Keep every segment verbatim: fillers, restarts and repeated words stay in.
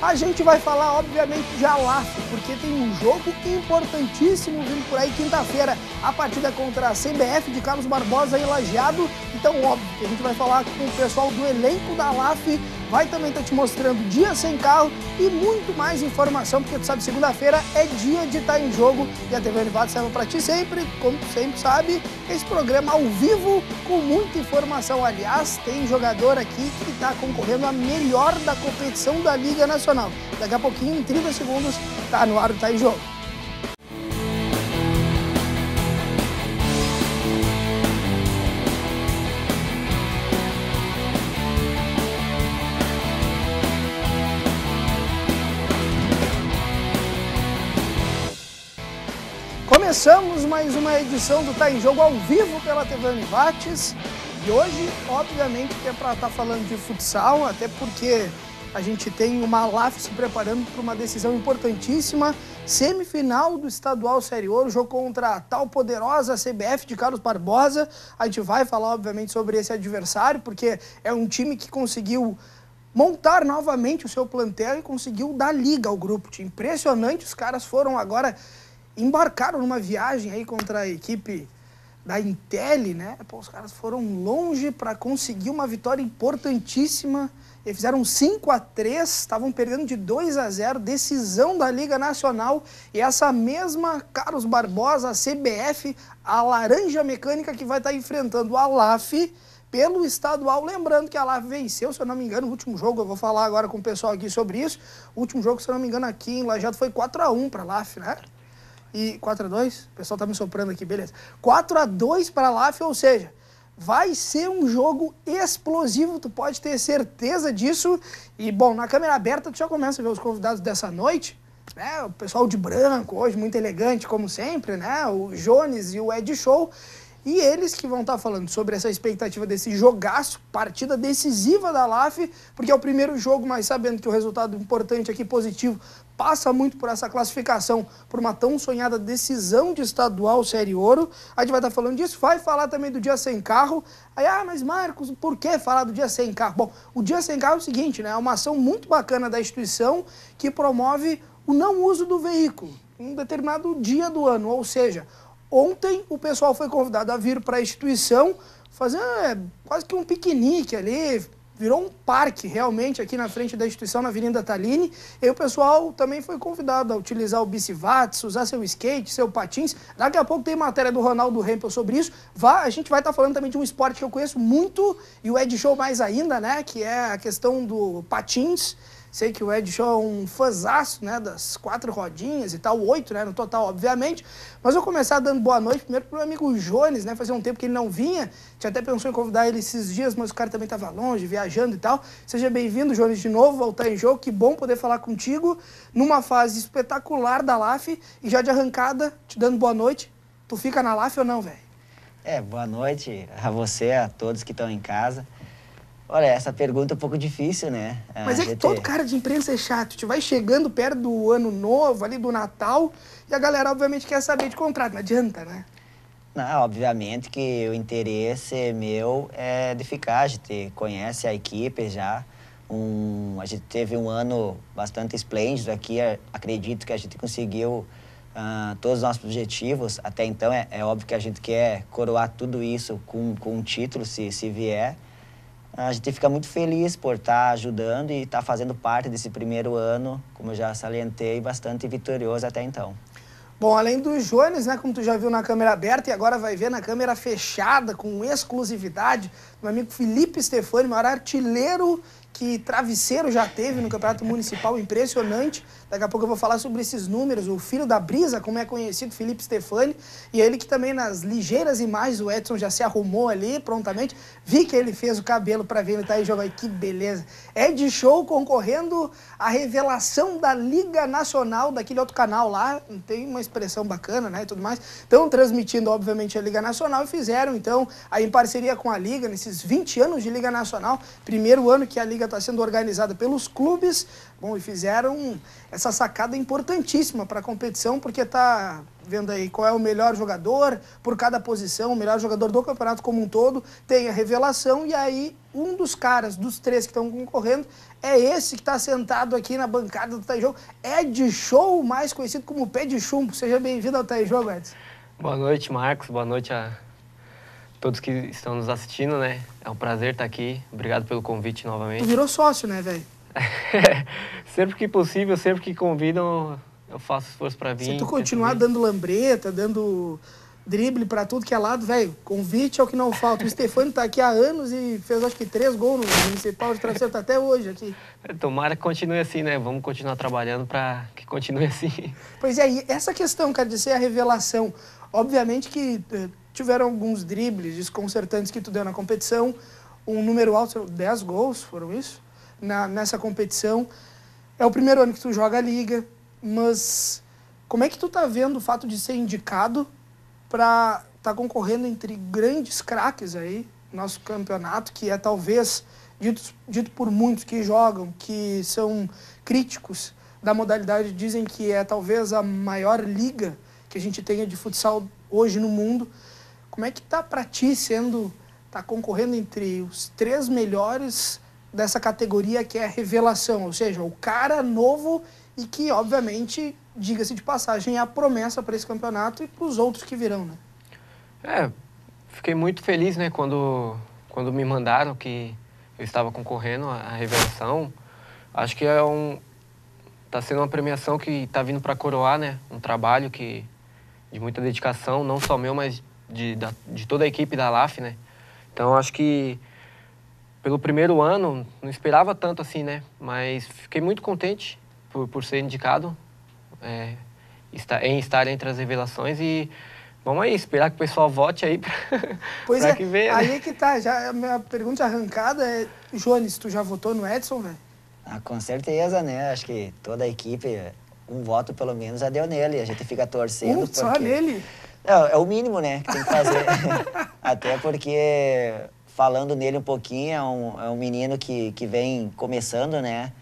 A gente vai falar, obviamente, de Alaf, porque tem um jogo importantíssimo vindo por aí quinta-feira, a partida contra a C B F de Carlos Barbosa em Lajeado. Então, óbvio que a gente vai falar com o pessoal do elenco da Alaf, vai também estar te mostrando dia sem carro e muito mais informação, porque tu sabe, segunda-feira é dia de estar em jogo e a T V Univates serve para ti sempre, como tu sempre sabe, esse programa ao vivo com muita informação. Aliás, tem jogador aqui que está concorrendo a melhor da competição da Liga Nacional. Daqui a pouquinho, em trinta segundos, tá no ar, tá em jogo. Começamos mais uma edição do Tá em Jogo ao vivo pela T V Univates e hoje, obviamente, que é para estar falando de futsal, até porque a gente tem uma Alaf se preparando para uma decisão importantíssima, semifinal do Estadual Série Ouro, jogo contra a tal poderosa C B F de Carlos Barbosa. A gente vai falar, obviamente, sobre esse adversário, porque é um time que conseguiu montar novamente o seu plantel e conseguiu dar liga ao grupo. Impressionante, os caras foram agora... embarcaram numa viagem aí contra a equipe da Intel, né? Pô, os caras foram longe para conseguir uma vitória importantíssima. Eles fizeram cinco a três, estavam perdendo de dois a zero, decisão da Liga Nacional. E essa mesma Carlos Barbosa, a C B F, a Laranja Mecânica, que vai estar enfrentando a Alaf pelo estadual. Lembrando que a Alaf venceu, se eu não me engano, o último jogo, eu vou falar agora com o pessoal aqui sobre isso. O último jogo, se eu não me engano, aqui em Lajeado foi quatro a um para a Alaf, né? E quatro a dois, o pessoal tá me soprando aqui, beleza. quatro a dois para a Alaf, ou seja, vai ser um jogo explosivo, tu pode ter certeza disso. E, bom, na câmera aberta tu já começa a ver os convidados dessa noite, né? O pessoal de branco hoje, muito elegante, como sempre, né? O Jones e o Ed Show. E eles que vão estar falando sobre essa expectativa desse jogaço, partida decisiva da Alaf, porque é o primeiro jogo, mas sabendo que o resultado importante aqui, positivo, passa muito por essa classificação, por uma tão sonhada decisão de estadual Série Ouro. A gente vai estar falando disso, vai falar também do Dia Sem Carro. Aí, ah, mas Marcos, por que falar do Dia Sem Carro? Bom, o Dia Sem Carro é o seguinte, né? É uma ação muito bacana da instituição que promove o não uso do veículo em um determinado dia do ano, ou seja, ontem o pessoal foi convidado a vir para a instituição fazer é, quase que um piquenique ali, virou um parque realmente aqui na frente da instituição, na Avenida Tallini. E o pessoal também foi convidado a utilizar o bicivats, usar seu skate, seu patins. Daqui a pouco tem matéria do Ronaldo Rempel sobre isso. Vá, a gente vai estar falando também de um esporte que eu conheço muito e o Ed Show mais ainda, né? Que é a questão do patins. Sei que o Ed Show é um fãzaço, né, das quatro rodinhas e tal, oito, né, no total, obviamente. Mas eu vou começar dando boa noite primeiro pro meu amigo Jones, né, fazia um tempo que ele não vinha. Tinha até pensou em convidar ele esses dias, mas o cara também estava longe, viajando e tal. Seja bem-vindo, Jones, de novo, voltar em jogo. Que bom poder falar contigo numa fase espetacular da Alaf. E já de arrancada, te dando boa noite. Tu fica na Alaf ou não, velho? É, boa noite a você, a todos que estão em casa. Olha, essa pergunta é um pouco difícil, né? Mas é que todo cara de imprensa é chato. Tu vai chegando perto do ano novo, ali do Natal, e a galera, obviamente, quer saber de contrato. Não adianta, né? Não, obviamente que o interesse meu é de ficar. A gente conhece a equipe já. Um, a gente teve um ano bastante esplêndido aqui. Acredito que a gente conseguiu uh, todos os nossos objetivos. Até então, é, é óbvio que a gente quer coroar tudo isso com, com um título, se, se vier. A gente fica muito feliz por estar ajudando e estar fazendo parte desse primeiro ano, como eu já salientei, bastante vitorioso até então. Bom, além do Jones, né, como tu já viu na câmera aberta e agora vai ver na câmera fechada, com exclusividade, meu amigo Felipe Stefani, maior artilheiro que travesseiro já teve no Campeonato Municipal, impressionante. Daqui a pouco eu vou falar sobre esses números, o filho da Brisa, como é conhecido, Felipe Stefani, e ele que também nas ligeiras imagens, o Edson já se arrumou ali prontamente, vi que ele fez o cabelo para ver ele tá aí jogando, que beleza. Ed Show concorrendo à revelação da Liga Nacional, daquele outro canal lá, tem uma expressão bacana, né, e tudo mais. Estão transmitindo, obviamente, a Liga Nacional e fizeram, então, aí em parceria com a Liga, nesses vinte anos de Liga Nacional, primeiro ano que a Liga está sendo organizada pelos clubes, bom, e fizeram essa sacada importantíssima para a competição, porque está vendo aí qual é o melhor jogador por cada posição, o melhor jogador do campeonato como um todo, tem a revelação, e aí um dos caras, dos três que estão concorrendo, é esse que está sentado aqui na bancada do Tá em Jogo, Ed Show, mais conhecido como Pé de Chumbo. Seja bem-vindo ao Tá em Jogo, Edson. Boa noite, Marcos. Boa noite a todos que estão nos assistindo, né? É um prazer estar aqui. Obrigado pelo convite novamente. Tu virou sócio, né, velho? Sempre que possível, sempre que convidam, eu faço esforço para vir. Se tu continuar dando lambreta, dando drible pra tudo que é lado, velho, convite é o que não falta. O Stefano tá aqui há anos e fez acho que três gols no Municipal de Travesseiro, tá até hoje aqui. Tomara que continue assim, né? Vamos continuar trabalhando para que continue assim. Pois é, e essa questão, cara, de ser a revelação, obviamente que uh, tiveram alguns dribles desconcertantes que tu deu na competição, um número alto, dez gols, foram isso? Na, nessa competição. É o primeiro ano que tu joga a Liga, mas como é que tu tá vendo o fato de ser indicado para estar tá concorrendo entre grandes craques aí, nosso campeonato, que é talvez, dito, dito por muitos que jogam, que são críticos da modalidade, dizem que é talvez a maior liga que a gente tenha de futsal hoje no mundo. Como é que tá para ti sendo, tá concorrendo entre os três melhores dessa categoria que é a revelação, ou seja, o cara novo e que, obviamente, diga-se de passagem, é a promessa para esse campeonato e para os outros que virão, né? É, fiquei muito feliz, né, quando, quando me mandaram que eu estava concorrendo à revelação. Acho que é um... tá sendo uma premiação que está vindo para coroar, né, um trabalho que, de muita dedicação, não só meu, mas de, da, de toda a equipe da L A F, né? Então, acho que pelo primeiro ano, não esperava tanto assim, né? Mas fiquei muito contente por, por ser indicado é, está, em estar entre as revelações e vamos aí, esperar que o pessoal vote aí pra, pois pra é, que venha. Aí né? é que tá, já, a minha pergunta arrancada é, Jones, tu já votou no Edson, velho? Ah, com certeza, né? Acho que toda a equipe, um voto pelo menos já deu nele, a gente fica torcendo. Um porque... só nele? É, é o mínimo, né, que tem que fazer. Até porque, falando nele um pouquinho, é um, é um menino que, que vem começando, né?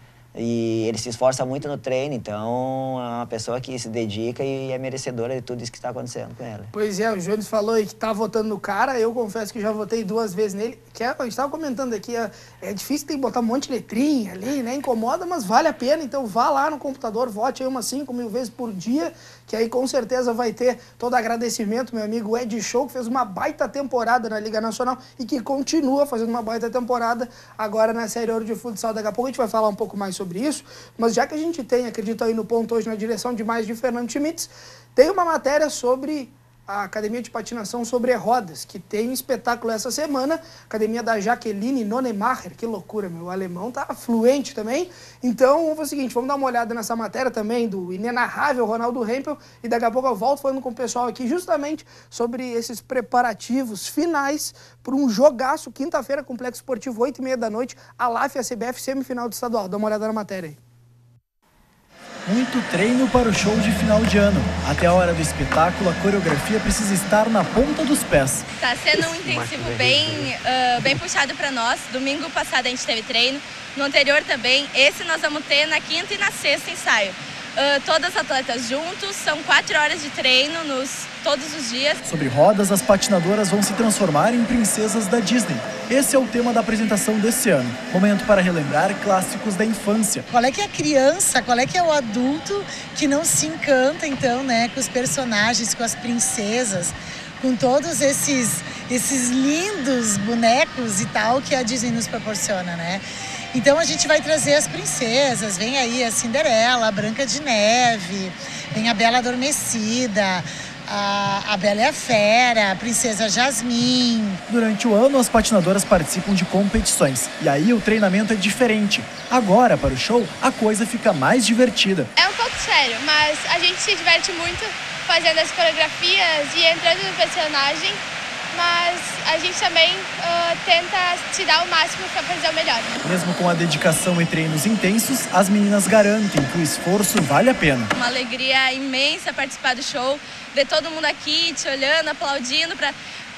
E ele se esforça muito no treino, então é uma pessoa que se dedica e é merecedora de tudo isso que está acontecendo com ela. Pois é, o Jones falou aí que tá votando no cara, eu confesso que já votei duas vezes nele. Que é, a gente estava comentando aqui, é, é difícil ter que botar um monte de letrinha ali, né? Incomoda, mas vale a pena, então vá lá no computador, vote aí umas cinco mil vezes por dia, que aí com certeza vai ter todo agradecimento, meu amigo Ed Show, que fez uma baita temporada na Liga Nacional e que continua fazendo uma baita temporada agora na Série Ouro de Futsal. Daqui a pouco a gente vai falar um pouco mais sobre isso, mas já que a gente tem, acredito aí no ponto hoje na direção de mais de Fernando Schmitz, tem uma matéria sobre a Academia de Patinação sobre Rodas, que tem um espetáculo essa semana, Academia da Jaqueline Nonemacher, que loucura, meu, o alemão tá fluente também. Então, foi o seguinte, vamos dar uma olhada nessa matéria também do inenarrável Ronaldo Hempel, e daqui a pouco eu volto falando com o pessoal aqui justamente sobre esses preparativos finais para um jogaço, quinta-feira, Complexo Esportivo, oito e meia da noite, a L A F e a C B F, semifinal do estadual. Dá uma olhada na matéria aí. Muito treino para o show de final de ano. Até a hora do espetáculo, a coreografia precisa estar na ponta dos pés. Está sendo um intensivo bem, uh, bem puxado para nós. Domingo passado a gente teve treino, no anterior também. Esse nós vamos ter na quinta e na sexta ensaio. Uh, todas as atletas juntos, são quatro horas de treino nos, todos os dias. Sobre rodas, as patinadoras vão se transformar em princesas da Disney. Esse é o tema da apresentação desse ano. Momento para relembrar clássicos da infância. Qual é que é a criança, qual é que é o adulto que não se encanta, então, né, com os personagens, com as princesas, com todos esses, esses lindos bonecos e tal que a Disney nos proporciona, né? Então a gente vai trazer as princesas, vem aí a Cinderela, a Branca de Neve, vem a Bela Adormecida, a, a Bela e a Fera, a Princesa Jasmine. Durante o ano, as patinadoras participam de competições, e aí o treinamento é diferente. Agora, para o show, a coisa fica mais divertida. É um pouco sério, mas a gente se diverte muito fazendo as coreografias e entrando no personagem. Mas a gente também uh, tenta se dar o máximo para fazer o melhor. Mesmo com a dedicação e treinos intensos, as meninas garantem que o esforço vale a pena. Uma alegria imensa participar do show, ver todo mundo aqui te olhando, aplaudindo, para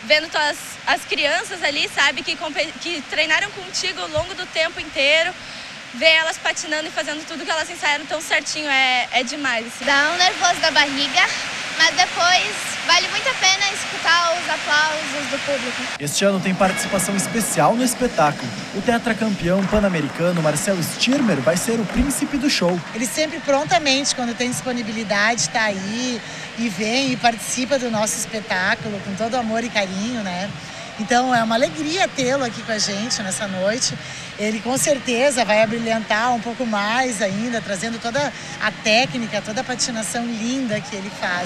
vendo tuas, as crianças ali, sabe, que, que treinaram contigo ao longo do tempo inteiro, ver elas patinando e fazendo tudo que elas ensaiaram tão certinho é, é demais. Dá um nervoso da barriga, mas depois vale muito a pena escutar os aplausos do público. Este ano tem participação especial no espetáculo. O tetracampeão pan-americano Marcelo Stirmer vai ser o príncipe do show. Ele sempre prontamente, quando tem disponibilidade, está aí e vem e participa do nosso espetáculo com todo amor e carinho, né? Então é uma alegria tê-lo aqui com a gente nessa noite. Ele com certeza vai abrilhantar um pouco mais ainda, trazendo toda a técnica, toda a patinação linda que ele faz.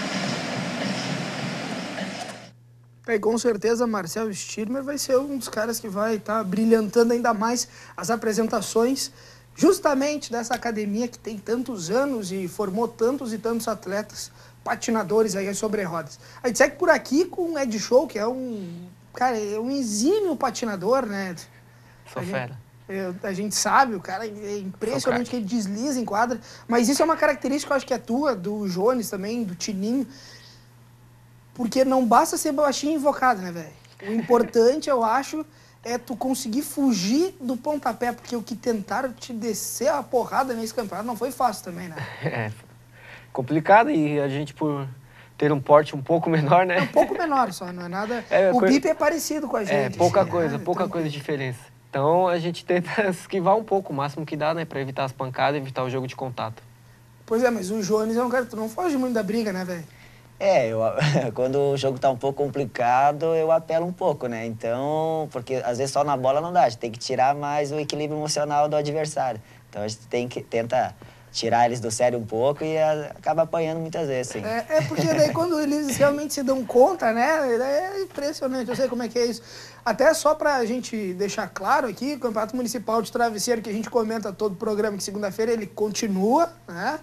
É, com certeza, Marcelo Stirmer vai ser um dos caras que vai estar tá brilhantando ainda mais as apresentações justamente dessa academia que tem tantos anos e formou tantos e tantos atletas patinadores aí sobre rodas. A gente segue por aqui com o Ed Show, que é um, cara, é um exímio patinador, né? Sou a fera. Gente, é, a gente sabe, o cara é impressionante que ele desliza em quadra, mas isso é uma característica que eu acho que é tua, do Jones também, do Tininho, porque não basta ser baixinho e invocado, né, velho? O importante, eu acho, é tu conseguir fugir do pontapé, porque o que tentaram te descer a porrada nesse campeonato não foi fácil também, né? É complicado e a gente, por ter um porte um pouco menor, né? É um pouco menor só, não é nada... É, o coisa... Bip é parecido com a gente. É, pouca assim, coisa, né? pouca então... coisa de diferença. Então a gente tenta esquivar um pouco, o máximo que dá, né? Pra evitar as pancadas, evitar o jogo de contato. Pois é, mas o Jones é um cara que tu não foge muito da briga, né, velho? É, eu, quando o jogo tá um pouco complicado, eu apelo um pouco, né? Então, porque às vezes só na bola não dá, a gente tem que tirar mais o equilíbrio emocional do adversário. Então a gente tem que tenta tirar eles do sério um pouco e a, acaba apanhando muitas vezes, sim. É, é porque daí quando eles realmente se dão conta, né? É impressionante, eu sei como é que é isso. Até só pra gente deixar claro aqui, o Campeonato Municipal de Travesseiro, que a gente comenta todo o programa, que segunda-feira ele continua, né?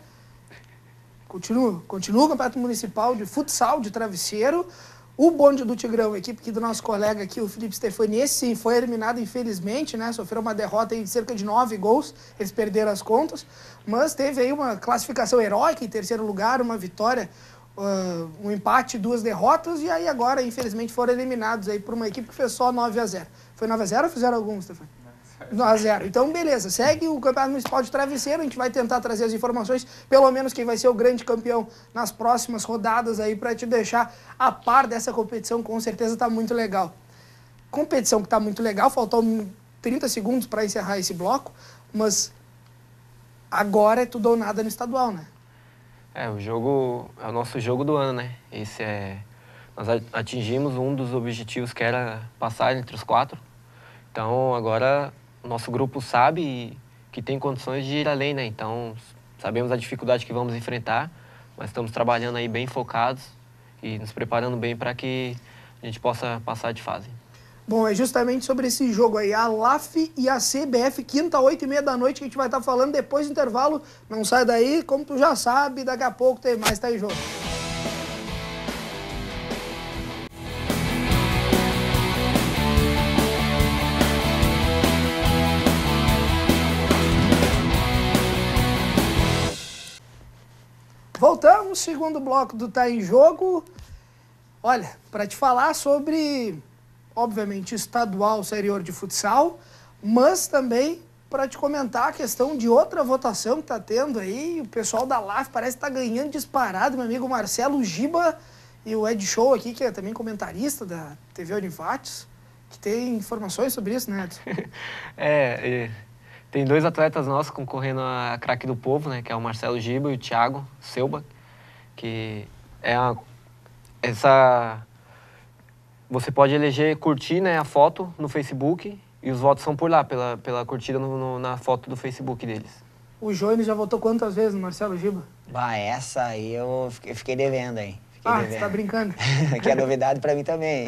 Continua, continua o Campeonato Municipal de Futsal de Travesseiro. O bonde do Tigrão, a equipe aqui do nosso colega aqui, o Felipe Stefani, esse sim foi eliminado infelizmente, né? Sofreu uma derrota aí de cerca de nove gols, eles perderam as contas, mas teve aí uma classificação heróica em terceiro lugar, uma vitória, uh, um empate, duas derrotas, e aí agora, infelizmente, foram eliminados aí por uma equipe que fez só nove a zero. Foi nove a zero ou fizeram algum, Stefani? nove a zero. Então, beleza. Segue o Campeonato Municipal de Travesseiro. A gente vai tentar trazer as informações, pelo menos quem vai ser o grande campeão nas próximas rodadas aí, para te deixar a par dessa competição. Com certeza tá muito legal. Competição que tá muito legal. Faltou trinta segundos para encerrar esse bloco, mas agora é tudo ou nada no estadual, né? É, o jogo é o nosso jogo do ano, né? Esse é... Nós atingimos um dos objetivos que era passar entre os quatro. Então, agora... O nosso grupo sabe que tem condições de ir além, né? Então, sabemos a dificuldade que vamos enfrentar, mas estamos trabalhando aí bem focados e nos preparando bem para que a gente possa passar de fase. Bom, é justamente sobre esse jogo aí, a L A F e a C B F, quinta, oito e meia da noite, que a gente vai estar falando depois do intervalo. Não sai daí, como tu já sabe, daqui a pouco tem mais, tá em jogo. Voltamos, segundo bloco do Tá em Jogo. Olha, para te falar sobre, obviamente, estadual superior de futsal, mas também para te comentar a questão de outra votação que está tendo aí. O pessoal da L A F parece que está ganhando disparado, meu amigo Marcelo Giba e o Ed Show aqui, que é também comentarista da T V Univates, que tem informações sobre isso, né, Edson? é, é... Tem dois atletas nossos concorrendo a craque do povo, né? Que é o Marcelo Giba e o Thiago Selba, que é a, essa... Você pode eleger, curtir, né, a foto no Facebook e os votos são por lá, pela, pela curtida no, no, na foto do Facebook deles. O Jones já votou quantas vezes no Marcelo Giba? Bah, essa aí eu fiquei, fiquei devendo, hein? Fiquei ah, devendo. você tá brincando? Que é novidade pra mim também.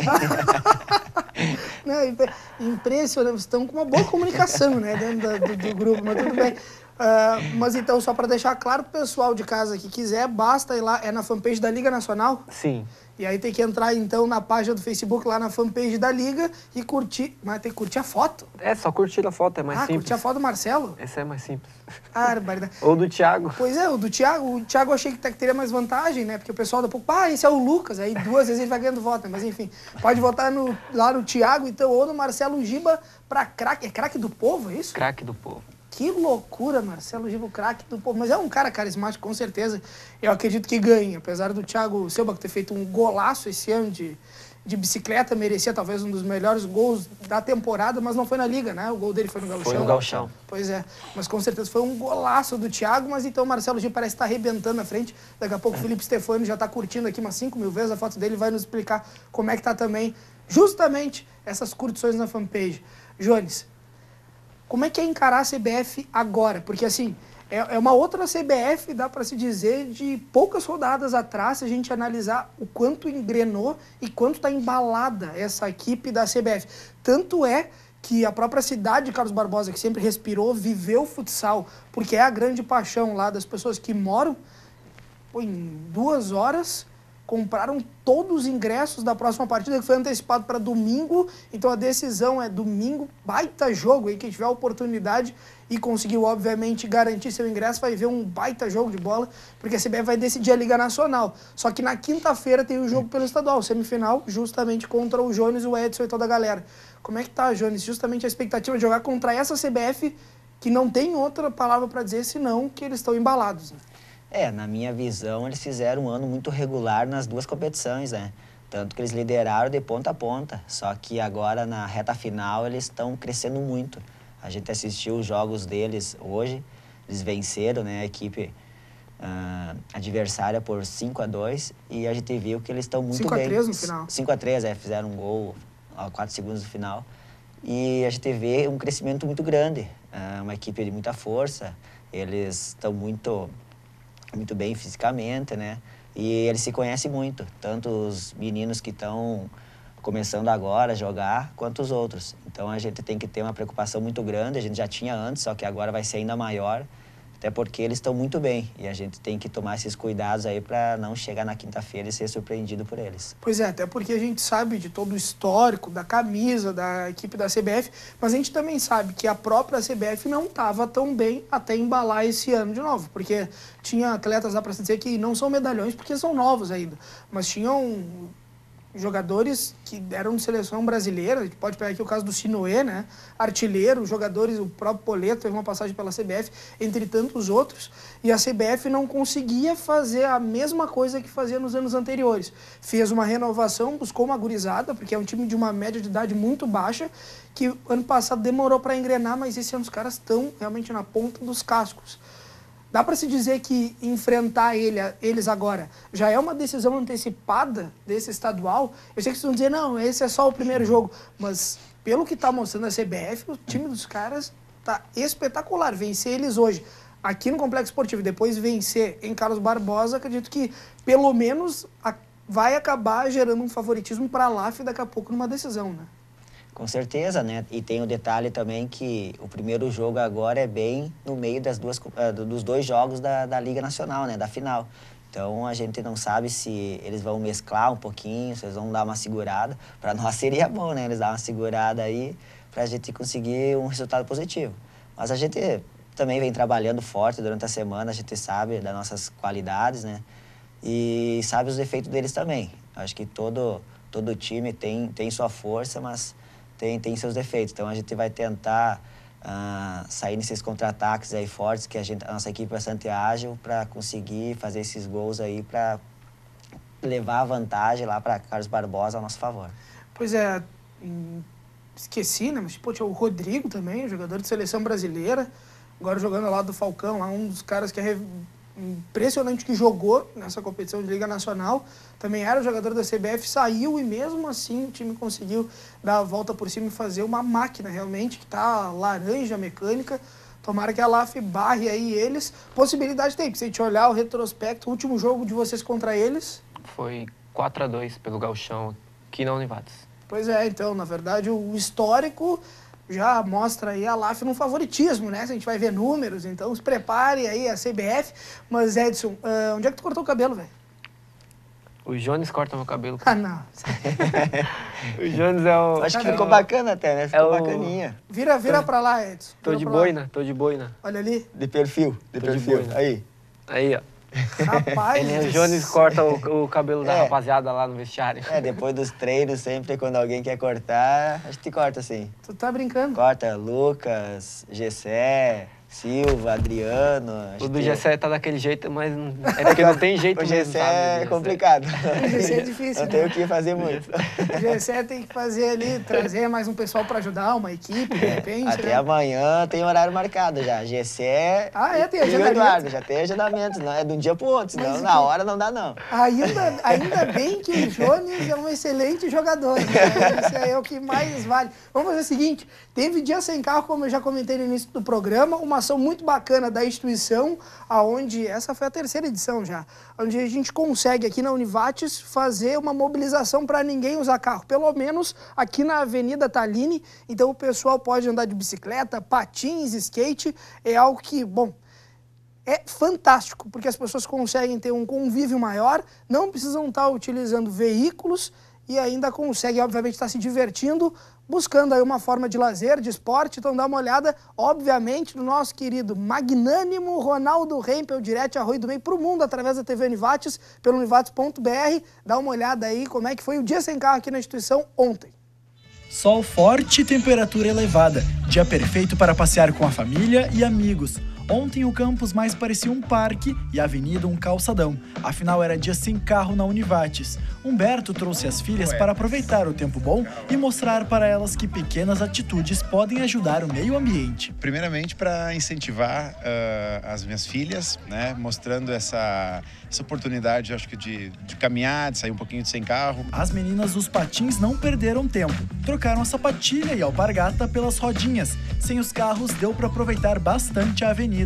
Não, impressionante, estão com uma boa comunicação, né, dentro da, do, do grupo, mas tudo bem. Uh, mas então, só para deixar claro pro pessoal de casa que quiser, basta ir lá, é na fanpage da Liga Nacional? Sim. E aí tem que entrar, então, na página do Facebook, lá na fanpage da Liga e curtir. Mas tem que curtir a foto? É, só curtir a foto, é mais ah, simples. curtir a foto do Marcelo? Esse é mais simples. Ah, barbaridade. Ou do Thiago. Pois é, o do Thiago. O Thiago eu achei que teria mais vantagem, né? Porque o pessoal da pouco, ah, esse é o Lucas. Aí duas vezes ele vai ganhando voto, né? Mas enfim, pode votar no, lá no Thiago, então, ou no Marcelo Giba pra craque. É craque do povo, é isso? Craque do povo. Que loucura, Marcelo Giba, o craque do povo. Mas é um cara carismático, com certeza. Eu acredito que ganha. Apesar do Thiago Selba ter feito um golaço esse ano de, de bicicleta, merecia talvez um dos melhores gols da temporada, mas não foi na Liga, né? O gol dele foi no Gauchão. Foi no Gauchão. Pois é. Mas com certeza foi um golaço do Thiago, mas então o Marcelo Giba parece estar arrebentando na frente. Daqui a pouco o Felipe Stefano já está curtindo aqui umas cinco mil vezes a foto dele, vai nos explicar como é que tá também, justamente, essas curtições na fanpage. Jones, como é que é encarar a C B F agora? Porque, assim, é, é uma outra C B F, dá para se dizer, de poucas rodadas atrás, se a gente analisar o quanto engrenou e quanto está embalada essa equipe da C B F. Tanto é que a própria cidade de Carlos Barbosa, que sempre respirou, viveu futsal, porque é a grande paixão lá das pessoas que moram, pô, em duas horas compraram todos os ingressos da próxima partida, que foi antecipado para domingo. Então a decisão é domingo, baita jogo aí, quem tiver a oportunidade e conseguiu, obviamente, garantir seu ingresso, vai ver um baita jogo de bola, porque a C B F vai decidir a Liga Nacional. Só que na quinta-feira tem o jogo pelo estadual, semifinal, justamente contra o Jones, o Edson e toda a galera. Como é que tá, Jones? Justamente a expectativa de jogar contra essa C B F, que não tem outra palavra para dizer, senão que eles estão embalados, né? É, na minha visão, eles fizeram um ano muito regular nas duas competições, né? Tanto que eles lideraram de ponta a ponta. Só que agora, na reta final, eles estão crescendo muito. A gente assistiu os jogos deles hoje. Eles venceram, né, a equipe uh, adversária por cinco a dois. E a gente viu que eles estão muito bem. cinco a três no final. cinco a três, é. Fizeram um gol a quatro segundos do final. E a gente vê um crescimento muito grande. Uh, uma equipe de muita força. Eles estão muito... muito bem fisicamente, né? E eles se conhecem muito, tanto os meninos que estão começando agora a jogar, quanto os outros. Então a gente tem que ter uma preocupação muito grande, a gente já tinha antes, só que agora vai ser ainda maior, até porque eles estão muito bem. E a gente tem que tomar esses cuidados aí para não chegar na quinta-feira e ser surpreendido por eles. Pois é, até porque a gente sabe de todo o histórico da camisa, da equipe da C B F, mas a gente também sabe que a própria C B F não estava tão bem até embalar esse ano de novo, porque tinha atletas, dá para se dizer, que não são medalhões porque são novos ainda, mas tinham jogadores que eram de seleção brasileira. A gente pode pegar aqui o caso do Sinoé, né? Artilheiro, jogadores, o próprio Poleto teve uma passagem pela C B F, entre tantos outros, e a C B F não conseguia fazer a mesma coisa que fazia nos anos anteriores. Fez uma renovação, buscou uma gurizada, porque é um time de uma média de idade muito baixa, que ano passado demorou para engrenar, mas esse ano os caras estão realmente na ponta dos cascos. Dá para se dizer que enfrentar ele, eles agora já é uma decisão antecipada desse estadual? Eu sei que vocês vão dizer, não, esse é só o primeiro jogo, mas pelo que está mostrando a C B F, o time dos caras está espetacular. Vencer eles hoje aqui no Complexo Esportivo e depois vencer em Carlos Barbosa, acredito que pelo menos a, vai acabar gerando um favoritismo para a L A F daqui a pouco numa decisão, né? Com certeza, né? E tem o detalhe também que o primeiro jogo agora é bem no meio das duas, uh, dos dois jogos da, da Liga Nacional, né? Da final. Então a gente não sabe se eles vão mesclar um pouquinho, se eles vão dar uma segurada. Para nós seria bom, né? Eles dar uma segurada aí para a gente conseguir um resultado positivo. Mas a gente também vem trabalhando forte durante a semana, a gente sabe das nossas qualidades, né? E sabe os defeitos deles também. Acho que todo, todo time tem, tem sua força, mas Tem, tem seus defeitos. Então a gente vai tentar uh, sair nesses contra-ataques aí fortes, que a, gente, a nossa equipe é bastante ágil, para conseguir fazer esses gols aí, para levar a vantagem lá para Carlos Barbosa ao nosso favor. Pois é, esqueci, né? Mas pô, tinha o Rodrigo também, jogador de seleção brasileira, agora jogando lá do Falcão, lá um dos caras que é impressionante que jogou nessa competição de Liga Nacional, também era jogador da C B F, saiu e mesmo assim o time conseguiu dar a volta por cima e fazer uma máquina realmente, que tá laranja mecânica. Tomara que a L A F barre aí eles. Possibilidade tem, porque se a gente olhar o retrospecto, o último jogo de vocês contra eles... Foi quatro a dois pelo Gauchão, aqui na Univates. Pois é, então, na verdade, o histórico já mostra aí a L A F num favoritismo, né? Se a gente vai ver números, então se prepare aí a C B F. Mas, Edson, uh, onde é que tu cortou o cabelo, velho? O Jones corta meu cabelo. Ah, não. O Jones é o... Acho que é ficou o... bacana até, né? Ficou é o... bacaninha. Vira, vira pra lá, Edson. Tô Vira de pra boina, lá. tô de boina. Olha ali. De perfil, de Tô de perfil. boina. Aí. Aí, ó. Rapaz. Ele, o Jones corta o, o cabelo da É. rapaziada lá no vestiário. É, depois dos treinos, sempre quando alguém quer cortar, a gente corta assim. Tu tá brincando? Corta Lucas, Gessé, Silva, Adriano. O do gente- Gessé tá daquele jeito, mas não- é porque não tem jeito O mesmo, Gessé sabe, é Gessé. complicado. O Gessé é difícil, Não né? tem o que fazer muito. O G C tem que fazer ali, trazer mais um pessoal pra ajudar, uma equipe, de repente, Até né? amanhã tem horário marcado já. Gessé Ah, é? Tem e o agendamento? Eduardo, já tem agendamento. Não é de um dia pro outro, senão Mas na o- hora não dá não. Ainda, ainda bem que o Jones é um excelente jogador, né? Isso aí é o que mais vale. Vamos fazer o seguinte, teve Dia Sem Carro, como eu já comentei no início do programa, uma ação muito bacana da instituição, aonde essa foi a terceira edição já, onde a gente consegue aqui na Univates fazer uma mobilização para ninguém usar carro, pelo menos aqui na Avenida Taline. Então o pessoal pode andar de bicicleta, patins, skate, é algo que, bom, é fantástico, porque as pessoas conseguem ter um convívio maior, não precisam estar utilizando veículos e ainda conseguem, obviamente, estar se divertindo, buscando aí uma forma de lazer, de esporte. Então dá uma olhada, obviamente, no nosso querido magnânimo Ronaldo Rempel, direto Arroio do Meio para o mundo, através da T V Univates, pelo univates ponto b r. Dá uma olhada aí como é que foi o Dia Sem Carro aqui na instituição ontem. Sol forte e temperatura elevada. Dia perfeito para passear com a família e amigos. Ontem o campus mais parecia um parque e a avenida um calçadão. Afinal era dia sem carro na Univates. Humberto trouxe as filhas para aproveitar o tempo bom e mostrar para elas que pequenas atitudes podem ajudar o meio ambiente. Primeiramente para incentivar uh, as minhas filhas, né, mostrando essa, essa oportunidade, acho que de, de caminhar, de sair um pouquinho de sem carro. As meninas dos patins não perderam tempo. Trocaram a sapatilha e a alpargata pelas rodinhas. Sem os carros deu para aproveitar bastante a avenida.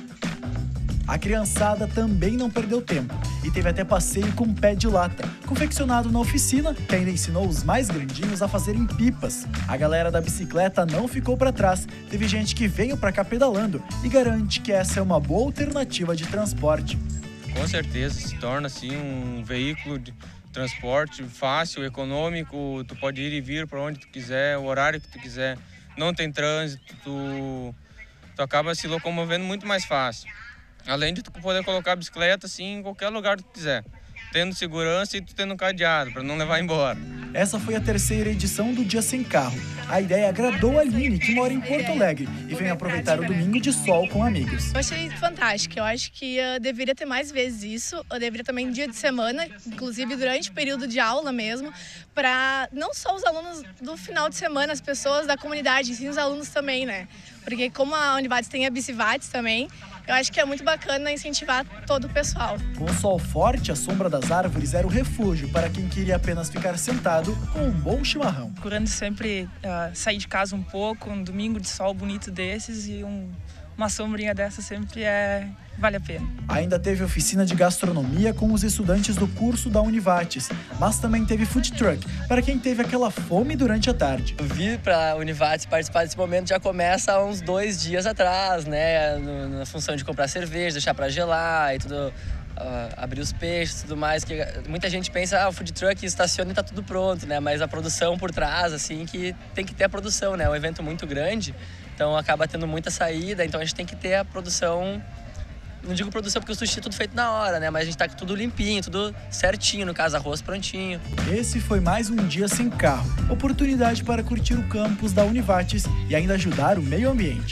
A criançada também não perdeu tempo e teve até passeio com pé de lata, confeccionado na oficina, que ainda ensinou os mais grandinhos a fazerem pipas. A galera da bicicleta não ficou para trás, teve gente que veio para cá pedalando e garante que essa é uma boa alternativa de transporte. Com certeza, se torna assim um veículo de transporte fácil, econômico, tu pode ir e vir para onde tu quiser, o horário que tu quiser, não tem trânsito, tu, tu acaba se locomovendo muito mais fácil. Além de tu poder colocar a bicicleta assim em qualquer lugar que tu quiser, tendo segurança e tu tendo um cadeado para não levar embora. Essa foi a terceira edição do Dia Sem Carro. A ideia agradou a Aline, que mora em Porto Alegre e vem aproveitar o domingo de sol com amigos. Eu achei fantástico, eu acho que uh, deveria ter mais vezes isso, eu deveria também dia de semana, inclusive durante o período de aula mesmo, para não só os alunos do final de semana, as pessoas da comunidade, sim os alunos também, né? Porque como a Univates tem a Bicivates também, eu acho que é muito bacana incentivar todo o pessoal. Com o sol forte, a sombra das árvores era o refúgio para quem queria apenas ficar sentado com um bom chimarrão. Procurando sempre uh, sair de casa um pouco, um domingo de sol bonito desses e um, uma sombrinha dessa sempre é, vale a pena. Ainda teve oficina de gastronomia com os estudantes do curso da Univates, mas também teve food truck para quem teve aquela fome durante a tarde. Vir para a Univates participar desse momento já começa há uns dois dias atrás, né? No, na função de comprar cerveja, deixar para gelar e tudo. Uh, abrir os peixes e tudo mais, que muita gente pensa, ah, o food truck estaciona e tá tudo pronto, né? Mas a produção por trás, assim, que tem que ter a produção, né? É um evento muito grande, então acaba tendo muita saída, então a gente tem que ter a produção, não digo produção porque o sushi é tudo feito na hora, né? Mas a gente tá com tudo limpinho, tudo certinho, no caso, arroz prontinho. Esse foi mais um Dia Sem Carro, oportunidade para curtir o campus da Univates e ainda ajudar o meio ambiente.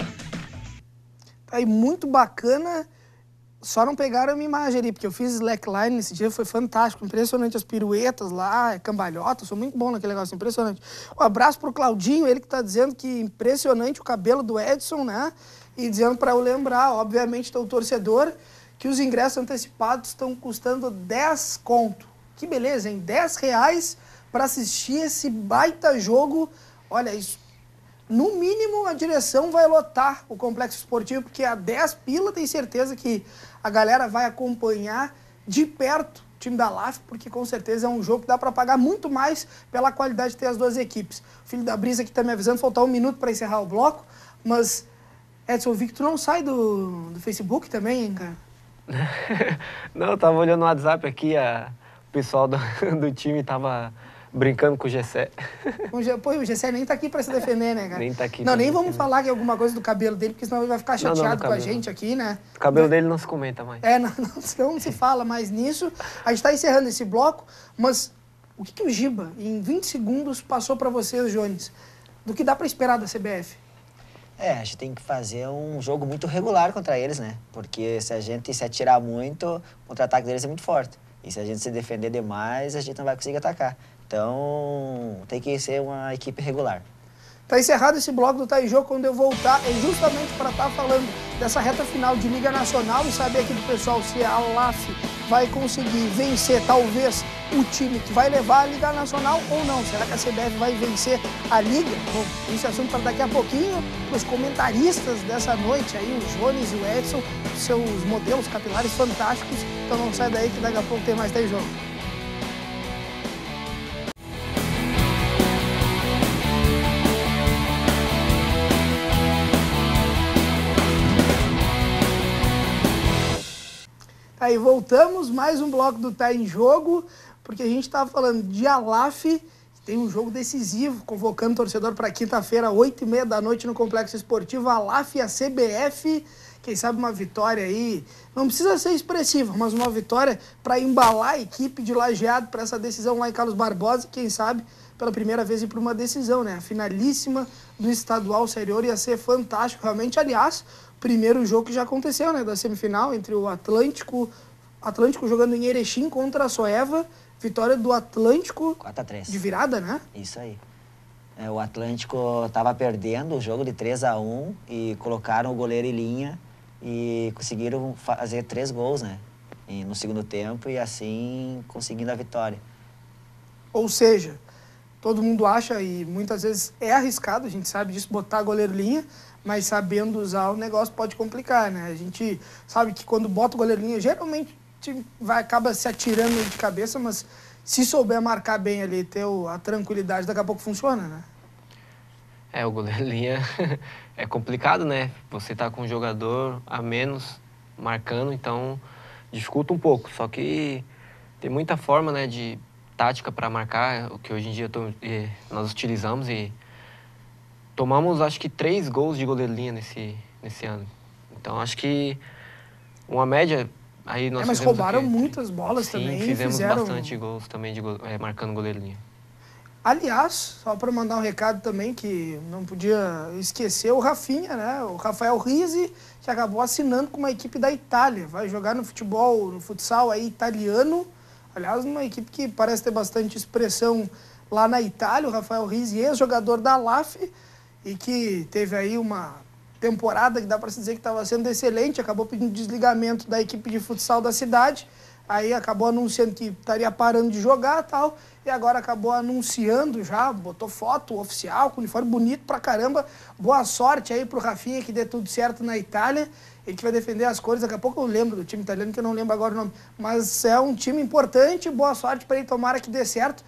Aí, muito bacana. Só não pegaram a minha imagem ali, porque eu fiz slackline nesse dia, foi fantástico, impressionante as piruetas lá, cambalhota, sou muito bom naquele negócio, impressionante. Um abraço pro Claudinho, ele que tá dizendo que impressionante o cabelo do Edson, né? E dizendo para eu lembrar, obviamente, do torcedor, que os ingressos antecipados estão custando dez conto. Que beleza, hein? dez reais para assistir esse baita jogo. Olha isso. No mínimo, a direção vai lotar o complexo esportivo, porque a dez pila tem certeza que a galera vai acompanhar de perto o time da L A F, porque com certeza é um jogo que dá para pagar muito mais pela qualidade de ter as duas equipes. O filho da Brisa aqui tá me avisando, faltar um minuto para encerrar o bloco, mas Edson, eu vi que tu não sai do, do Facebook também, hein, cara? Não, eu tava olhando no WhatsApp aqui, a, o pessoal do, do time tava brincando com o Gessé. O G, pô, o Gessé nem tá aqui pra se defender, né, cara? Nem tá aqui. Não, nem defender. vamos falar que é alguma coisa do cabelo dele, porque senão ele vai ficar chateado não, não, com a gente não. aqui, né? O cabelo dele não se comenta mais. É, não, não, não se fala mais nisso. A gente tá encerrando esse bloco, mas o que, que o Giba, em vinte segundos, passou pra vocês, Jones, do que dá pra esperar da C B F? É, a gente tem que fazer um jogo muito regular contra eles, né? Porque se a gente se atirar muito, o contra-ataque deles é muito forte. E se a gente se defender demais, a gente não vai conseguir atacar. Então, tem que ser uma equipe regular. Tá encerrado esse bloco do Tá em Jogo. Quando eu voltar, é justamente para estar tá falando dessa reta final de Liga Nacional e saber aqui do pessoal se a L A F vai conseguir vencer, talvez, o time que vai levar a Liga Nacional ou não. Será que a C B F vai vencer a Liga? Bom, esse assunto para daqui a pouquinho, os comentaristas dessa noite aí, o Jones e o Edson, seus modelos capilares fantásticos. Então não sai daí que daqui a pouco tem mais Tá em Jogo. Aí voltamos, mais um bloco do Tá em Jogo, porque a gente estava falando de A L A F, tem um jogo decisivo, convocando o torcedor para quinta-feira, oito e meia da noite, no Complexo Esportivo, A L A F e a C B F, quem sabe uma vitória aí, não precisa ser expressiva, mas uma vitória para embalar a equipe de Lajeado para essa decisão lá em Carlos Barbosa, quem sabe pela primeira vez ir para uma decisão, né? A finalíssima do estadual Série A ia ser fantástico, realmente, aliás, primeiro jogo que já aconteceu, né, da semifinal, entre o Atlântico, Atlântico jogando em Erechim contra a Soeva, vitória do Atlântico quatro a três. De virada, né? Isso aí. É, o Atlântico estava perdendo o jogo de três a um e colocaram o goleiro em linha e conseguiram fazer três gols, né, no segundo tempo e assim conseguindo a vitória. Ou seja, todo mundo acha, e muitas vezes é arriscado, a gente sabe disso, botar goleiro em linha, mas sabendo usar o negócio pode complicar, né? A gente sabe que quando bota o goleiro em linha, geralmente vai, acaba se atirando de cabeça, mas se souber marcar bem ali, ter a tranquilidade, daqui a pouco funciona, né? É, o goleiro em linha é complicado, né? Você tá com um jogador a menos marcando, então dificulta um pouco. Só que tem muita forma, né, de tática para marcar, o que hoje em dia tô, nós utilizamos e tomamos, acho que, três gols de goleiro linha nesse, nesse ano. Então, acho que uma média... Aí nós é, mas roubaram muitas bolas Sim, também. fizemos fizeram... bastante gols também de go... é, marcando goleiro linha. Aliás, só para mandar um recado também, que não podia esquecer, o Rafinha, né? O Rafael Rizzi, que acabou assinando com uma equipe da Itália. Vai jogar no futebol, no futsal aí italiano. Aliás, uma equipe que parece ter bastante expressão lá na Itália. O Rafael Rizzi, ex-jogador da L A F, e que teve aí uma temporada que dá para se dizer que estava sendo excelente, acabou pedindo desligamento da equipe de futsal da cidade, aí acabou anunciando que estaria parando de jogar e tal, e agora acabou anunciando já, botou foto oficial, com uniforme bonito pra caramba. Boa sorte aí pro Rafinha, que dê tudo certo na Itália, ele que vai defender as cores. Daqui a pouco eu lembro do time italiano, que eu não lembro agora o nome, mas é um time importante, boa sorte para ele, tomara que dê certo.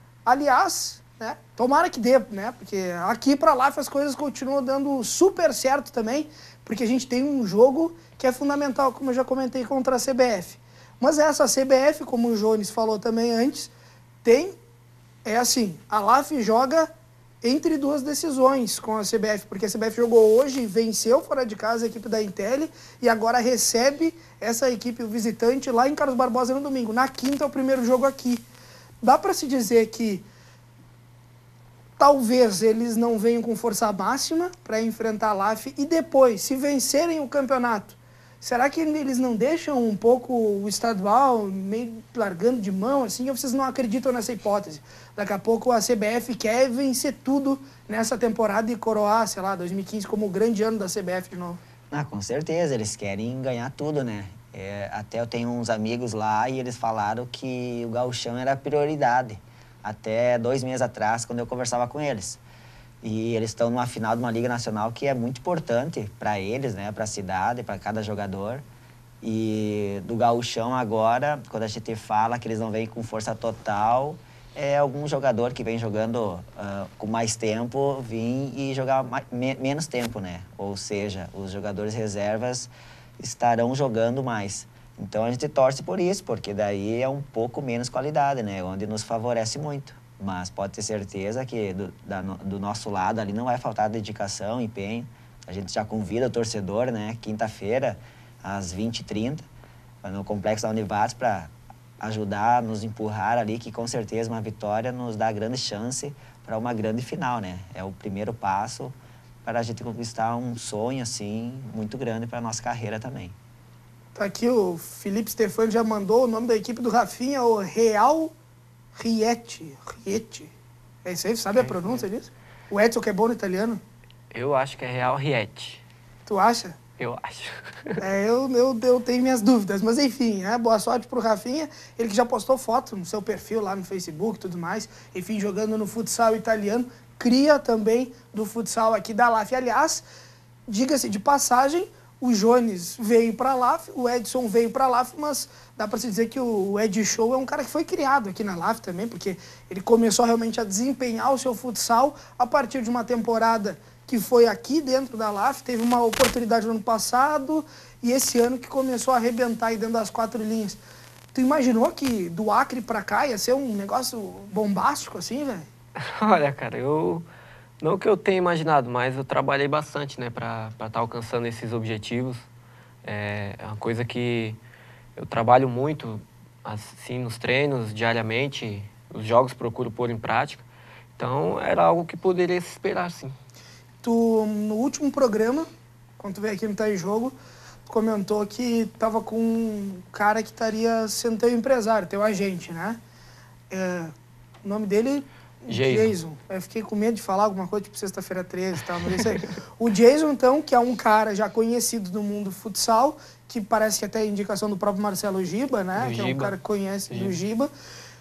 Aliás, né, tomara que dê, né, porque aqui para lá as coisas continuam dando super certo também, porque a gente tem um jogo que é fundamental, como eu já comentei, contra a C B F. Mas essa C B F, como o Jones falou também antes, tem, é assim, a L A F joga entre duas decisões com a C B F, porque a C B F jogou hoje, venceu fora de casa a equipe da Intel e agora recebe essa equipe, o visitante, lá em Carlos Barbosa no domingo. Na quinta é o primeiro jogo aqui. Dá para se dizer que talvez eles não venham com força máxima para enfrentar a L A F e depois, se vencerem o campeonato, será que eles não deixam um pouco o estadual meio largando de mão, assim, ou vocês não acreditam nessa hipótese? Daqui a pouco a C B F quer vencer tudo nessa temporada e coroar, sei lá, dois mil e quinze como o grande ano da C B F de novo. Ah, com certeza, eles querem ganhar tudo, né? É, até eu tenho uns amigos lá e eles falaram que o gauchão era a prioridade. Até dois meses atrás, quando eu conversava com eles. E eles estão numa final de uma Liga Nacional que é muito importante para eles, né? Para a cidade, para cada jogador. E do gauchão agora, quando a gente fala que eles não vêm com força total, é algum jogador que vem jogando uh, com mais tempo vir e jogar mais, me, menos tempo, né? Ou seja, os jogadores reservas estarão jogando mais. Então a gente torce por isso, porque daí é um pouco menos qualidade, né? Onde nos favorece muito. Mas pode ter certeza que do, da, do nosso lado ali não vai faltar dedicação, empenho. A gente já convida o torcedor, né? Quinta-feira, às vinte e trinta, no Complexo da Univates, para ajudar, nos empurrar ali, que com certeza uma vitória nos dá grande chance para uma grande final, né? É o primeiro passo para a gente conquistar um sonho, assim, muito grande para a nossa carreira também. Tá aqui o Felipe Stefani já mandou o nome da equipe do Rafinha, o Real Rieti. Rieti. É isso aí? Você sabe a pronúncia disso? O Edson, que é bom no italiano? Eu acho que é Real Rieti. Tu acha? Eu acho. É, eu, eu, eu tenho minhas dúvidas, mas enfim, né? Boa sorte pro Rafinha. Ele que já postou foto no seu perfil lá no Facebook e tudo mais. Enfim, jogando no futsal italiano. Cria também do futsal aqui da L A F. Aliás, diga-se de passagem, o Jones veio para a L A F, o Edson veio para a L A F, mas dá para se dizer que o Ed Show é um cara que foi criado aqui na L A F também, porque ele começou realmente a desempenhar o seu futsal a partir de uma temporada que foi aqui dentro da L A F, teve uma oportunidade no ano passado e esse ano que começou a arrebentar aí dentro das quatro linhas. Tu imaginou que do Acre para cá ia ser um negócio bombástico assim, velho? Olha, cara, eu... Não que eu tenha imaginado, mas eu trabalhei bastante, né, para estar alcançando esses objetivos. É uma coisa que eu trabalho muito, assim, nos treinos, diariamente, os jogos procuro pôr em prática. Então, era algo que poderia se esperar, sim. Tu, no último programa, quando tu veio aqui no Tá em Jogo, tu comentou que tava com um cara que estaria sendo teu empresário, teu agente, né? É, o nome dele... Jason. Jason. Eu fiquei com medo de falar alguma coisa, tipo sexta-feira treze e tal, mas isso aí. O Jason, então, que é um cara já conhecido do mundo futsal, que parece que até é indicação do próprio Marcelo Giba, né? Do que é um Giba. cara que conhece Giba. do Giba.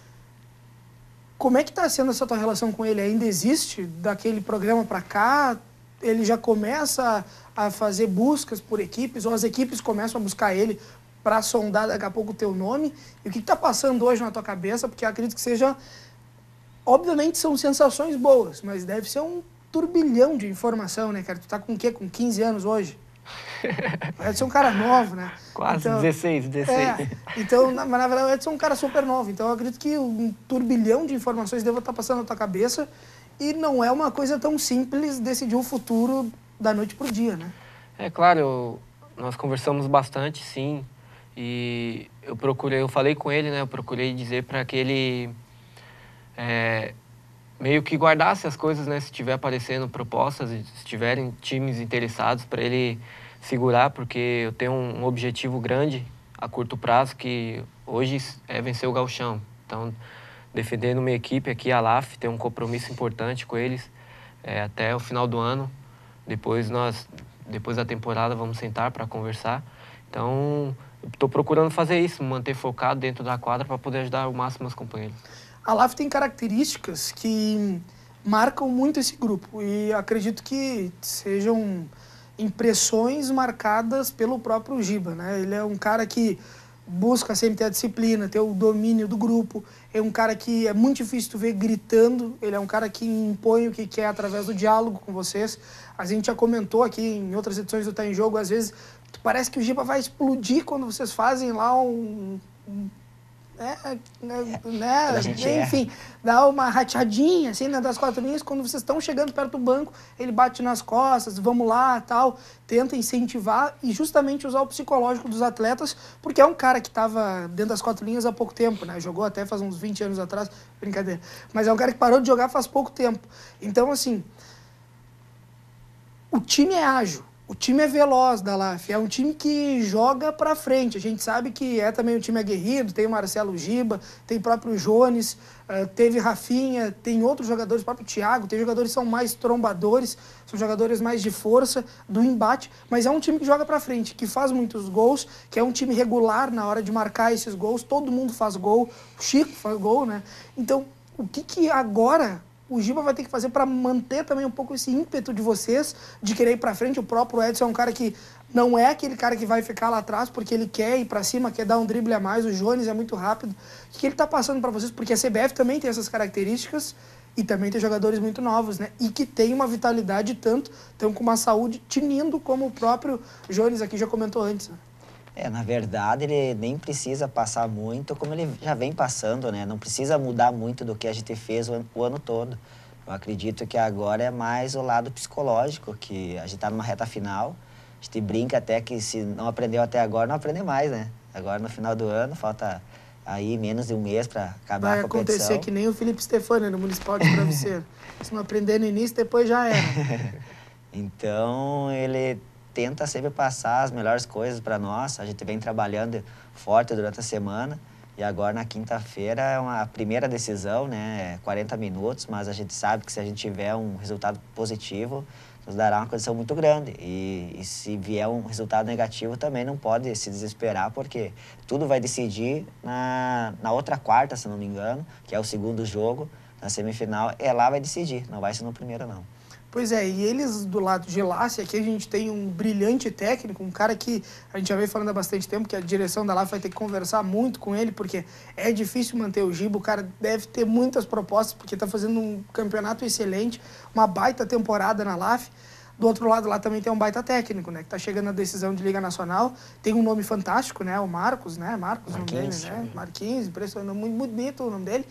Como é que tá sendo essa tua relação com ele? Ainda existe daquele programa pra cá? Ele já começa a fazer buscas por equipes, ou as equipes começam a buscar ele para sondar daqui a pouco o teu nome? E o que, que tá passando hoje na tua cabeça? Porque eu acredito que seja... Obviamente são sensações boas, mas deve ser um turbilhão de informação, né, cara? Tu tá com o quê? Com quinze anos hoje? Deve ser um cara novo, né? Quase, então, dezesseis, dezesseis. É, então, na, mas na verdade, o Edson é um cara super novo. Então, eu acredito que um turbilhão de informações deva estar passando na tua cabeça e não é uma coisa tão simples decidir o futuro da noite pro dia, né? É claro, eu, nós conversamos bastante, sim. E eu procurei, eu falei com ele, né? Eu procurei dizer para que ele... É, meio que guardasse as coisas, né? Se tiver aparecendo propostas, se tiverem times interessados, para ele segurar, porque eu tenho um objetivo grande a curto prazo, que hoje é vencer o gauchão. Então, defendendo minha equipe aqui, a L A F, tem um compromisso importante com eles é, até o final do ano. Depois, nós, depois da temporada, vamos sentar para conversar. Então, estou procurando fazer isso, manter focado dentro da quadra para poder ajudar ao máximo os companheiros. A L A F tem características que marcam muito esse grupo e acredito que sejam impressões marcadas pelo próprio Giba, né? Ele é um cara que busca sempre ter a disciplina, ter o domínio do grupo, é um cara que é muito difícil tu ver gritando, ele é um cara que impõe o que quer através do diálogo com vocês. A gente já comentou aqui em outras edições do Tá em Jogo, às vezes parece que o Giba vai explodir quando vocês fazem lá um... um É, né, né, enfim, dá uma rateadinha assim, né, das quatro linhas, quando vocês estão chegando perto do banco, ele bate nas costas, vamos lá, tal, tenta incentivar e justamente usar o psicológico dos atletas, porque é um cara que estava dentro das quatro linhas há pouco tempo, né, jogou até faz uns vinte anos atrás, brincadeira, mas é um cara que parou de jogar faz pouco tempo. Então, assim, o time é ágil. O time é veloz da L A F, é um time que joga pra frente. A gente sabe que é também um time aguerrido, tem o Marcelo Giba, tem o próprio Jones, uh, teve Rafinha, tem outros jogadores, o próprio Thiago, tem jogadores que são mais trombadores, são jogadores mais de força, do embate, mas é um time que joga pra frente, que faz muitos gols, que é um time regular na hora de marcar esses gols, todo mundo faz gol, o Chico faz gol, né? Então, o que que agora... o Giba vai ter que fazer para manter também um pouco esse ímpeto de vocês, de querer ir para frente? O próprio Edson é um cara que não é aquele cara que vai ficar lá atrás porque ele quer ir para cima, quer dar um drible a mais. O Jones é muito rápido. O que ele está passando para vocês? Porque a C B F também tem essas características e também tem jogadores muito novos, né? E que tem uma vitalidade tanto, estão com uma saúde tinindo, como o próprio Jones aqui já comentou antes, né? É, na verdade, ele nem precisa passar muito, como ele já vem passando, né? Não precisa mudar muito do que a gente fez o ano, o ano todo. Eu acredito que agora é mais o lado psicológico, que a gente está numa reta final. A gente brinca até que se não aprendeu até agora, não aprender mais, né? Agora, no final do ano, falta aí menos de um mês para acabar Vai a competição. Vai acontecer que nem o Felipe Stefani no Municipal de Travesseiro. Se não aprender no início, depois já era. Então, ele tenta sempre passar as melhores coisas para nós. A gente vem trabalhando forte durante a semana. E agora, na quinta-feira, é uma primeira decisão, né? quarenta minutos, mas a gente sabe que se a gente tiver um resultado positivo, nos dará uma condição muito grande. E, e se vier um resultado negativo, também não pode se desesperar, porque tudo vai decidir na, na outra quarta, se não me engano, que é o segundo jogo, na semifinal, é lá vai decidir, não vai ser no primeiro, não. Pois é, e eles do lado de lá, se aqui a gente tem um brilhante técnico, um cara que a gente já veio falando há bastante tempo, que a direção da L A F vai ter que conversar muito com ele, porque é difícil manter o Giba, o cara deve ter muitas propostas, porque está fazendo um campeonato excelente, uma baita temporada na L A F. Do outro lado lá também tem um baita técnico, né, que está chegando na decisão de Liga Nacional, tem um nome fantástico, né, o Marcos, né, Marcos, o nome dele, né, Marquinhos, impressionante, muito bonito o nome dele.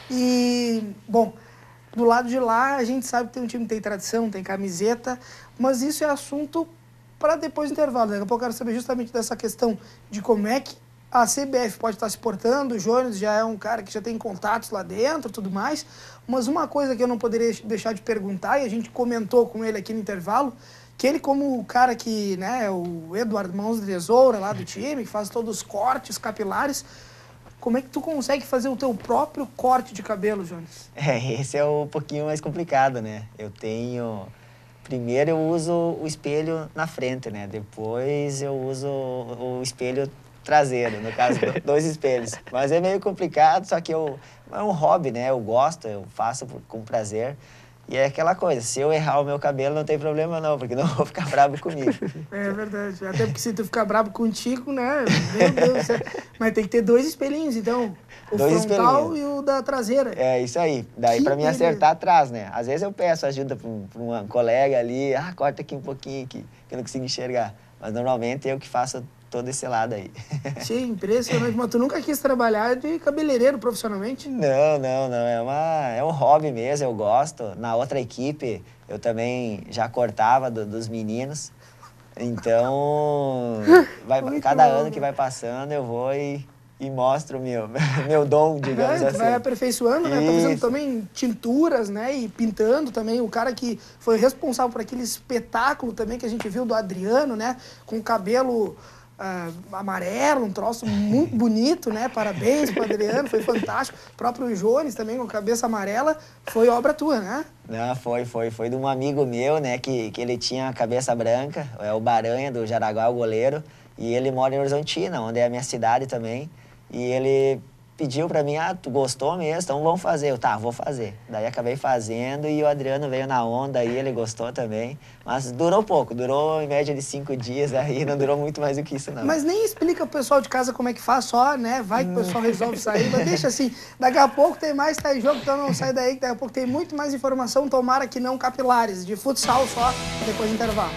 E, bom, do lado de lá, a gente sabe que tem um time que tem tradição, tem camiseta, mas isso é assunto para depois do intervalo. Daqui a pouco eu quero saber justamente dessa questão de como é que a C B F pode estar se portando. O Jones já é um cara que já tem contatos lá dentro e tudo mais, mas uma coisa que eu não poderia deixar de perguntar, e a gente comentou com ele aqui no intervalo, que ele, como o cara que, né, o Eduardo Mãos de Tesoura lá do time, que faz todos os cortes capilares, como é que tu consegue fazer o teu próprio corte de cabelo, Jones? É, esse é um pouquinho mais complicado, né? Eu tenho... Primeiro eu uso o espelho na frente, né? Depois eu uso o espelho traseiro, no caso, dois espelhos. Mas é meio complicado, só que eu, é um hobby, né? Eu gosto, eu faço com prazer. E é aquela coisa, se eu errar o meu cabelo, não tem problema não, porque não vou ficar bravo comigo. É verdade, até porque se tu ficar bravo contigo, né, meu Deus do céu. Mas tem que ter dois espelhinhos, então, o dois frontal e o da traseira. É, isso aí, daí para me acertar atrás, né. Às vezes eu peço ajuda para um, uma colega ali, ah, corta aqui um pouquinho, aqui, que eu não consigo enxergar. Mas normalmente eu que faço todo esse lado aí. Sim, impressionante. Mas tu nunca quis trabalhar de cabeleireiro profissionalmente? Não, não, não. É, uma, é um hobby mesmo, eu gosto. Na outra equipe, eu também já cortava do, dos meninos. Então, vai, cada bom, ano né? que vai passando, eu vou e, e mostro meu, meu dom, digamos é, assim. Vai aperfeiçoando, né? Tá fazendo também tinturas, né? E pintando também. O cara que foi responsável por aquele espetáculo também que a gente viu do Adriano, né? Com o cabelo... Uh, amarelo, um troço muito bonito, né? Parabéns pro Adriano, foi fantástico. O próprio Jones também, com cabeça amarela, foi obra tua, né? Não, foi, foi. Foi de um amigo meu, né? Que, que ele tinha a cabeça branca, é o Baranha, do Jaraguá, o goleiro. E ele mora em Horizontina, onde é a minha cidade também. E ele pediu pra mim, ah, tu gostou mesmo? Então vamos fazer. Eu, tá, vou fazer. Daí acabei fazendo e o Adriano veio na onda aí, ele gostou também. Mas durou pouco, durou em média de cinco dias aí, não durou muito mais do que isso não. Mas nem explica pro pessoal de casa como é que faz só, né? Vai que o pessoal resolve sair, mas deixa assim, daqui a pouco tem mais, tá em jogo, então não sai daí, que daqui a pouco tem muito mais informação, tomara que não capilares, de futsal só, depois do intervalo.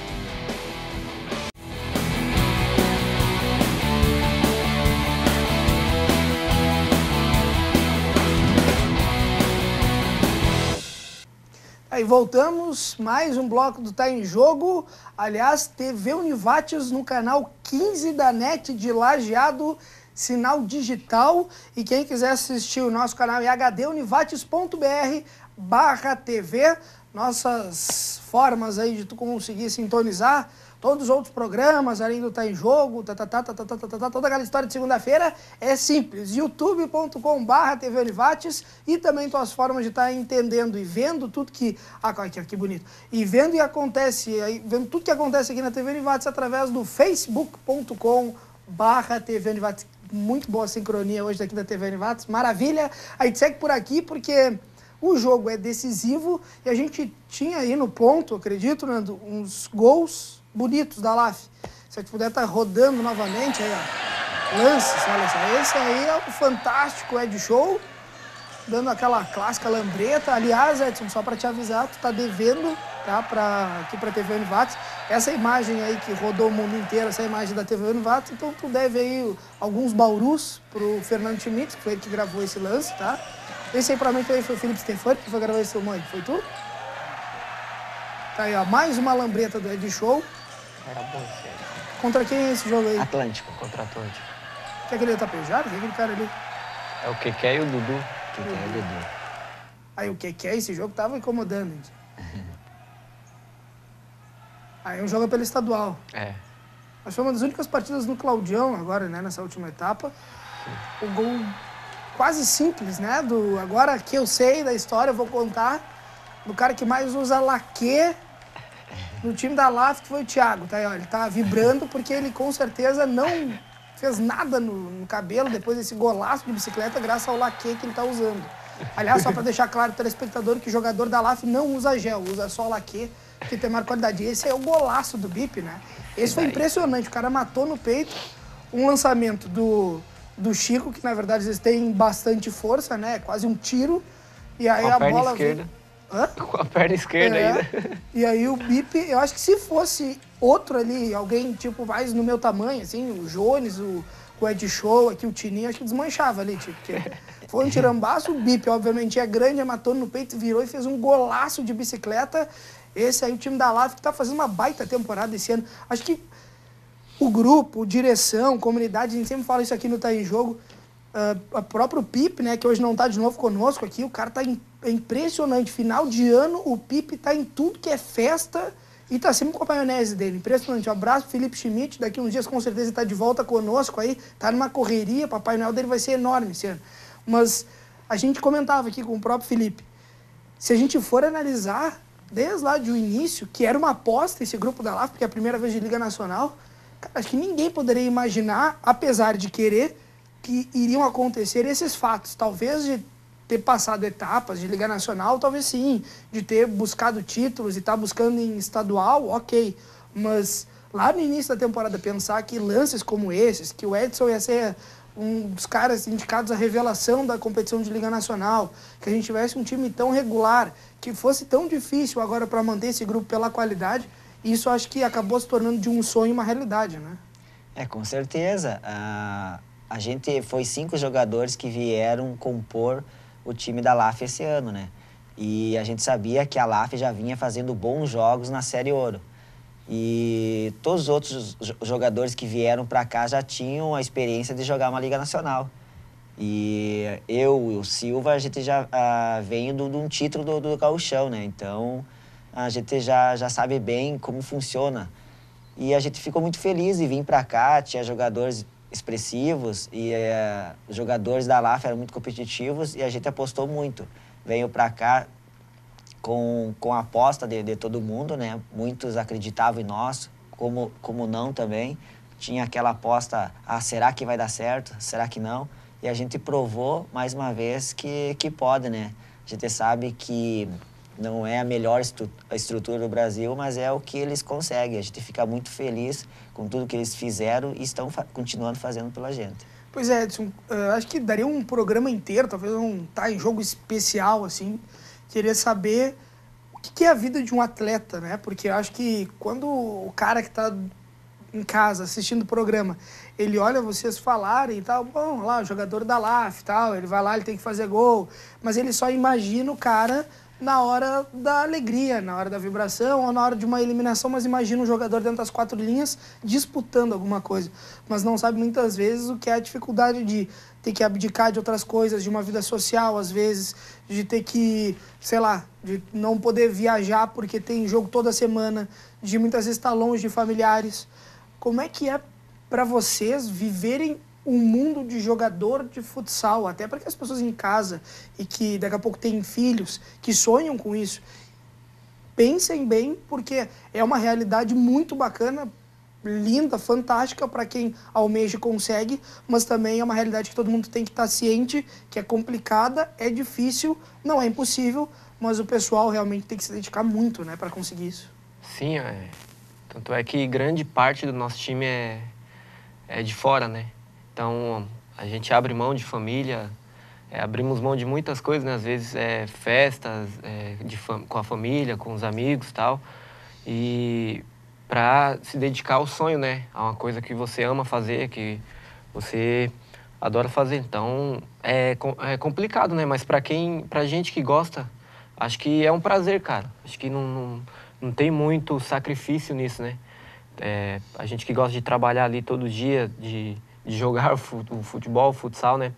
Aí voltamos, mais um bloco do Tá em Jogo. Aliás, T V Univates no canal quinze da NET de Lajeado, sinal digital. E quem quiser assistir o nosso canal é h d univates ponto b r barra T V. Nossas formas aí de tu conseguir sintonizar todos os outros programas, além do Tá em Jogo, tá, tá, tá, tá, tá, tá, tá, tá, toda aquela história de segunda-feira, é simples, youtube ponto com barra T V Univates, e também tuas formas de estar tá entendendo e vendo tudo que... Ah, aqui, que bonito. E vendo e acontece, aí, vendo tudo que acontece aqui na T V Univates através do facebook ponto com barra T V Univates. Muito boa sincronia hoje daqui da T V Univates, maravilha. A gente segue por aqui porque... o jogo é decisivo e a gente tinha aí no ponto, acredito, né, uns gols bonitos da L A F. Se a gente puder estar rodando novamente aí, ó. Lances, olha só. Esse aí é o fantástico Ed Show, dando aquela clássica lambreta. Aliás, Edson, só para te avisar, tu tá devendo, tá, pra, aqui para a T V Univates, essa imagem aí que rodou o mundo inteiro, essa imagem da T V Univates, então tu deve aí alguns baurus pro Fernando Schmitz, que foi ele que gravou esse lance, tá? Esse aí pra mim foi o Felipe Stefani, que foi gravar esse mãe, foi tu? Tá aí, ó, mais uma lambreta do Ed Show. Era bom esse aí. Contra quem é esse jogo aí? Atlântico. Contra Atlântico. Que é aquele tapejado? Que é aquele cara ali? É o Keké e o Dudu. Que que é o Dudu? Aí o que que é esse jogo tava incomodando, gente. Aí um jogo pelo estadual. É. Mas foi uma das únicas partidas no Claudião agora, né, nessa última etapa. Sim. O gol quase simples, né, do agora que eu sei da história, eu vou contar, do cara que mais usa laque no time da L A F, que foi o Thiago, tá aí, ó, ele tá vibrando porque ele com certeza não fez nada no, no cabelo depois desse golaço de bicicleta graças ao laque que ele tá usando. Aliás, só para deixar claro pro telespectador que o jogador da L A F não usa gel, usa só laque, que tem maior qualidade. Esse é o golaço do B I P, né? Esse foi impressionante, o cara matou no peito um lançamento do, do Chico, que na verdade eles têm bastante força, né? Quase um tiro. E aí com a, a perna bola esquerda. Vem... Hã? Com a perna esquerda é. ainda. E aí o B I P, eu acho que se fosse outro ali, alguém tipo mais no meu tamanho, assim, o Jones, o, o Ed Show, aqui o Tininho, acho que desmanchava ali, tipo, porque foi um tirambaço. O B I P, obviamente, é grande, matou no peito, virou e fez um golaço de bicicleta. Esse aí, o time da L A F, que tá fazendo uma baita temporada esse ano. Acho que o grupo, direção, comunidade, a gente sempre fala isso aqui no Tá em Jogo. Uh, o próprio Pipe, né, que hoje não tá de novo conosco aqui, o cara tá in, é impressionante. Final de ano, o Pipe tá em tudo que é festa e tá sempre com a maionese dele. Impressionante. Um abraço pro Felipe Schmidt. Daqui uns dias, com certeza, ele tá de volta conosco aí. Tá numa correria. Papai Noel dele vai ser enorme esse ano. Mas a gente comentava aqui com o próprio Felipe. Se a gente for analisar desde lá do início, que era uma aposta esse grupo da L A F, porque é a primeira vez de Liga Nacional, cara, acho que ninguém poderia imaginar, apesar de querer, que iriam acontecer esses fatos. Talvez de ter passado etapas de Liga Nacional, talvez sim. De ter buscado títulos e estar tá buscando em estadual, ok. Mas lá no início da temporada, pensar que lances como esses, que o Edson ia ser um dos caras indicados à revelação da competição de Liga Nacional, que a gente tivesse um time tão regular, que fosse tão difícil agora para manter esse grupo pela qualidade, isso acho que acabou se tornando de um sonho uma realidade, né? É, com certeza. A, a gente foi cinco jogadores que vieram compor o time da L A F esse ano, né? E a gente sabia que a L A F já vinha fazendo bons jogos na Série Ouro. E todos os outros jogadores que vieram para cá já tinham a experiência de jogar uma Liga Nacional. E eu e o Silva, a gente já ah, vem de um título do, do Gauchão, né? Então, a gente já, já sabe bem como funciona. E a gente ficou muito feliz de vir para cá, tinha jogadores expressivos e eh, os jogadores da L A F eram muito competitivos e a gente apostou muito. Veio para cá com, com a aposta de, de todo mundo, né? Muitos acreditavam em nós, como, como não também. Tinha aquela aposta, ah, será que vai dar certo? Será que não? E a gente provou, mais uma vez, que, que pode, né? A gente sabe que não é a melhor estru estrutura do Brasil, mas é o que eles conseguem. A gente fica muito feliz com tudo que eles fizeram e estão fa continuando fazendo pela gente. Pois é, Edson, uh, acho que daria um programa inteiro, talvez um Tá em Jogo especial, assim. Queria saber o que é a vida de um atleta, né? Porque eu acho que quando o cara que está em casa assistindo o programa, ele olha vocês falarem e tal, bom, lá, o jogador da L A F e tal, ele vai lá, ele tem que fazer gol, mas ele só imagina o cara na hora da alegria, na hora da vibração ou na hora de uma eliminação, mas imagina um jogador dentro das quatro linhas disputando alguma coisa, mas não sabe muitas vezes o que é a dificuldade de ter que abdicar de outras coisas, de uma vida social, às vezes, de ter que, sei lá, de não poder viajar porque tem jogo toda semana, de muitas vezes estar longe de familiares. Como é que é para vocês viverem um mundo de jogador de futsal, até para que as pessoas em casa e que daqui a pouco têm filhos que sonham com isso, pensem bem, porque é uma realidade muito bacana, linda, fantástica para quem almeja e consegue, mas também é uma realidade que todo mundo tem que estar ciente, que é complicada, é difícil, não é impossível, mas o pessoal realmente tem que se dedicar muito, né, para conseguir isso. Sim, é, Tanto é que grande parte do nosso time é, é de fora, né? Então, a gente abre mão de família, é, abrimos mão de muitas coisas, né? Às vezes, é, festas é, de com a família, com os amigos e tal. E para se dedicar ao sonho, né? A uma coisa que você ama fazer, que você adora fazer. Então, é, é complicado, né? Mas para quem, pra gente que gosta, acho que é um prazer, cara. Acho que não, não, não tem muito sacrifício nisso, né? É, a gente que gosta de trabalhar ali todo dia, de, de jogar o futebol, o futsal, né?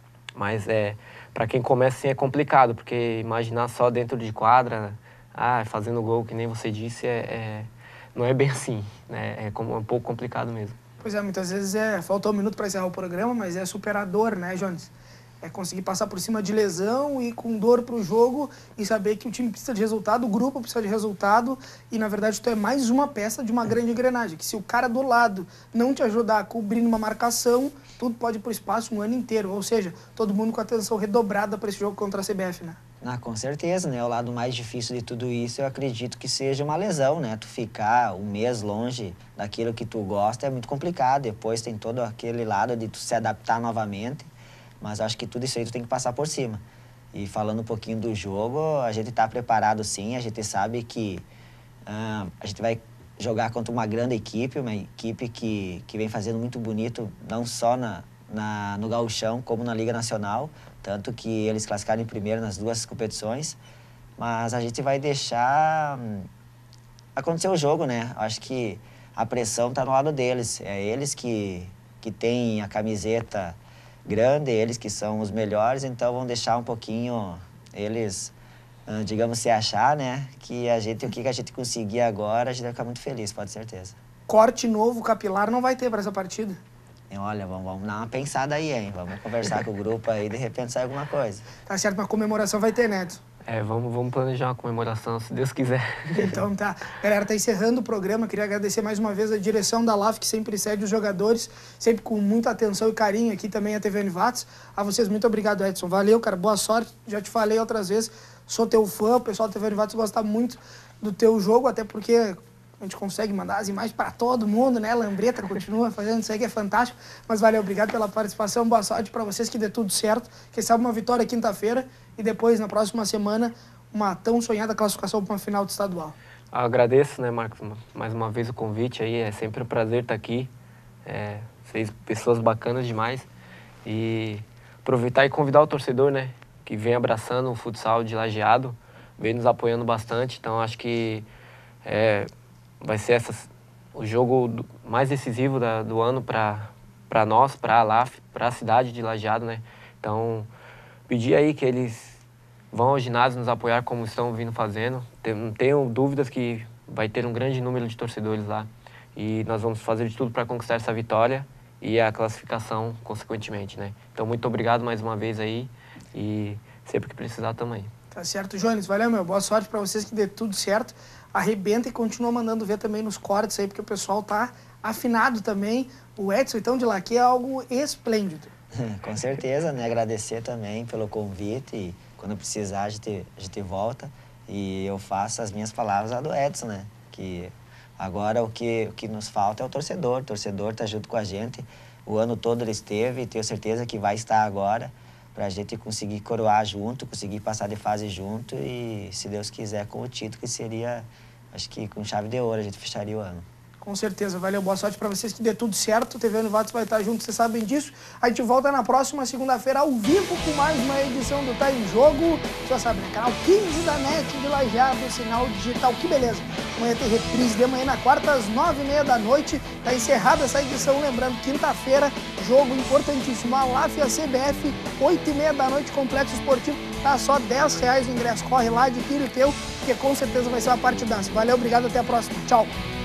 Mas é, para quem começa assim é complicado, porque imaginar só dentro de quadra, ah, fazendo gol, que nem você disse, é, é, não é bem assim, né? É, como, é um pouco complicado mesmo. Pois é, muitas vezes é, faltou um minuto para encerrar o programa, mas é superador, né, Jones? É conseguir passar por cima de lesão e com dor pro jogo e saber que o time precisa de resultado, o grupo precisa de resultado e, na verdade, tu é mais uma peça de uma grande engrenagem, que se o cara do lado não te ajudar a cobrir uma marcação, tudo pode ir pro espaço um ano inteiro, ou seja, todo mundo com atenção redobrada para esse jogo contra a C B F, né? Ah, com certeza, né? O lado mais difícil de tudo isso, eu acredito que seja uma lesão, né? Tu ficar um mês longe daquilo que tu gosta é muito complicado. Depois tem todo aquele lado de tu se adaptar novamente. Mas acho que tudo isso aí tu tem que passar por cima. E falando um pouquinho do jogo, a gente tá preparado sim, a gente sabe que uh, a gente vai jogar contra uma grande equipe, uma equipe que, que vem fazendo muito bonito, não só na, na, no Gauchão, como na Liga Nacional. Tanto que eles classificaram em primeiro nas duas competições. Mas a gente vai deixar hum, acontecer o jogo, né? Acho que a pressão tá no lado deles. É eles que, que têm a camiseta grande, eles que são os melhores, então vão deixar um pouquinho eles, digamos, se achar, né? Que a gente, o que a gente conseguir agora, a gente vai ficar muito feliz, pode ter certeza. Corte novo, capilar, não vai ter para essa partida? E olha, vamos, vamos dar uma pensada aí, hein? Vamos conversar com o grupo aí, de repente sai alguma coisa. Tá certo, uma comemoração vai ter, Neto? É, vamos, vamos planejar uma comemoração, se Deus quiser. Então tá. Galera, tá encerrando o programa. Queria agradecer mais uma vez a direção da L A F, que sempre cede os jogadores, sempre com muita atenção e carinho aqui também a T V Univates. A vocês, muito obrigado, Edson. Valeu, cara. Boa sorte. Já te falei outras vezes, sou teu fã. O pessoal da T V Univates gosta muito do teu jogo, até porque a gente consegue mandar as imagens para todo mundo, né? Lambreta continua fazendo isso aí, que é fantástico. Mas valeu, obrigado pela participação. Boa sorte para vocês, que dê tudo certo. Quem sabe uma vitória quinta-feira e depois, na próxima semana, uma tão sonhada classificação para uma final de estadual. Eu agradeço, né, Marcos, mais uma vez o convite aí. É sempre um prazer estar aqui. É, vocês, pessoas bacanas demais. E aproveitar e convidar o torcedor, né, que vem abraçando o futsal de Lajeado, vem nos apoiando bastante. Então, acho que é, vai ser essas, o jogo mais decisivo da, do ano para nós, para a L A F, para a cidade de Lajeado, né? Então, pedir aí que eles vão ao ginásio nos apoiar como estão vindo fazendo. Não tenho dúvidas que vai ter um grande número de torcedores lá. E nós vamos fazer de tudo para conquistar essa vitória e a classificação, consequentemente, né? Então, muito obrigado mais uma vez aí e sempre que precisar também. Tá certo, Jones. Valeu, meu. Boa sorte para vocês, que dê tudo certo. Arrebenta e continua mandando ver também nos cortes aí, porque o pessoal tá afinado também. O Edson, então, de lá aqui é algo esplêndido. Com certeza, né? Agradecer também pelo convite e quando precisar a gente, a gente volta. E eu faço as minhas palavras a do Edson, né? Que agora o que, o que nos falta é o torcedor. O torcedor tá junto com a gente. O ano todo ele esteve e tenho certeza que vai estar agora para a gente conseguir coroar junto, conseguir passar de fase junto e, se Deus quiser, com o título, que seria, acho que com chave de ouro, a gente fecharia o ano. Com certeza. Valeu. Boa sorte para vocês, que dê tudo certo. O T V Univates vai estar junto, vocês sabem disso. A gente volta na próxima segunda-feira ao vivo com mais uma edição do Tá em Jogo. Você já sabe, né? Canal quinze da N E T de Lajeado, sinal digital. Que beleza. Amanhã tem reprise de manhã na quarta, às nove e meia da noite. Tá encerrada essa edição. Lembrando, quinta-feira, jogo importantíssimo. A L A F e a C B F, oito e meia da noite, Complexo Esportivo. Tá só dez reais o ingresso. Corre lá, adquire o teu, que com certeza vai ser uma partidaça. Valeu, obrigado, até a próxima. Tchau.